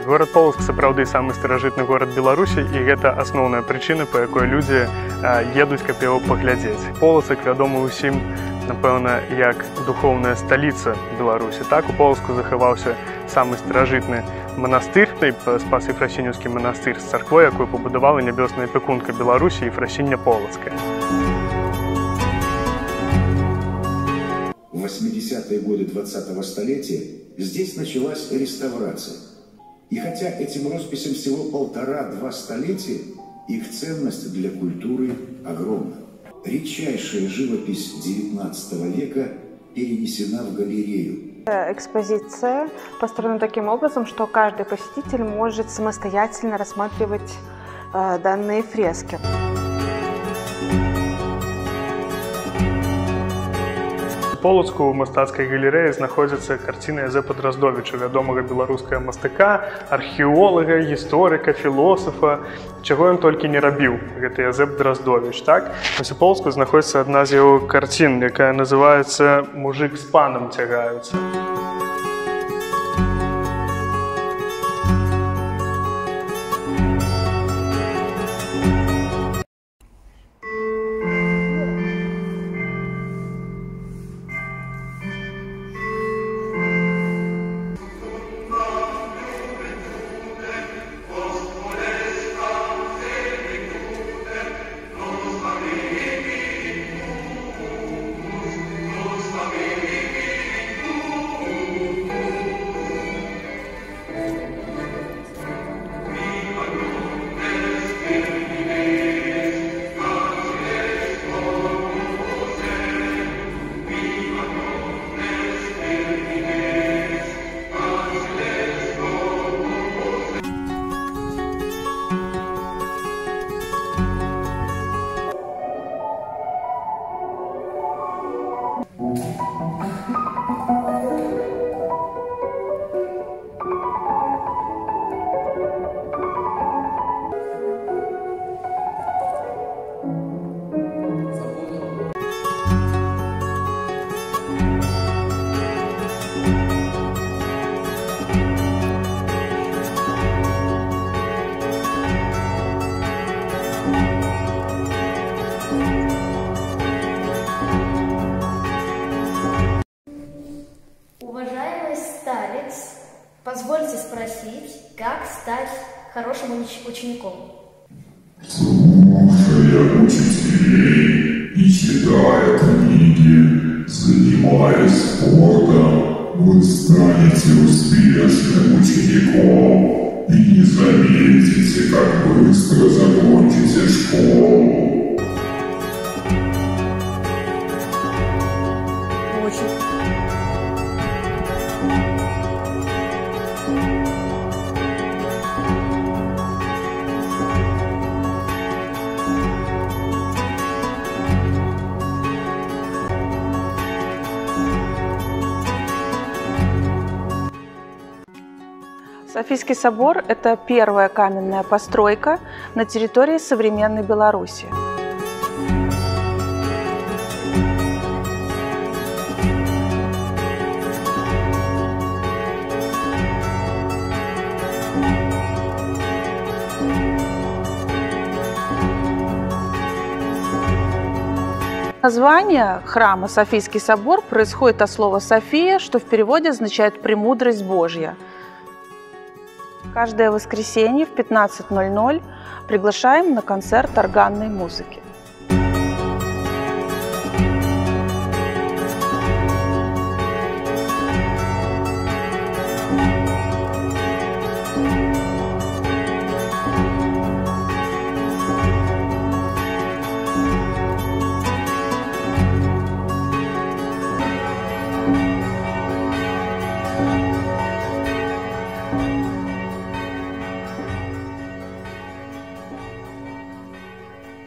Горад Полацк сапраўды самы старажытны горад Беларусі, і гэта асноўная прычына, па якой людзі едуць, каб яго паглядзець. Полацк вядомы ўсім, напэўна, як духоўная сталіца Беларусі. Так, у Полацку захаваўся самы старажытны манастыр, Спас-Ефрасіньеўскі манастыр з царквой, якую пабудавала нябёсная апякунка Беларусі Ефрасіння Полацкая. В 80-е годы 20-го столетия здесь началась реставрация. И хотя этим росписям всего 1,5–2 столетия, их ценность для культуры огромна. Редчайшая живопись XIX века перенесена в галерею. Экспозиция построена таким образом, что каждый посетитель может самостоятельно рассматривать данные фрески. У Полацку ў мастацкай галерэі знаходзяцца карціны Язэпа Драздовіча, вядомага беларускага мастака, археолага, гісторыка, філосафа, чаго ён толькі не рабіў, гэта Язэп Драздовіч, так? Вось у Полацку знаходзіцца адна з яго карцін, якая называецца «Мужик з панам цягаюцца». Позвольте спросить, как стать хорошим учеником? Слушая учителей и читая книги, занимаясь спортом, вы станете успешным учеником и не заметите, как быстро закончите школу. Софийский собор – это первая каменная постройка на территории современной Беларуси. Название храма Софийский собор происходит от слова «София», что в переводе означает «премудрость Божья». Каждое воскресенье в 15:00 приглашаем на концерт органной музыки.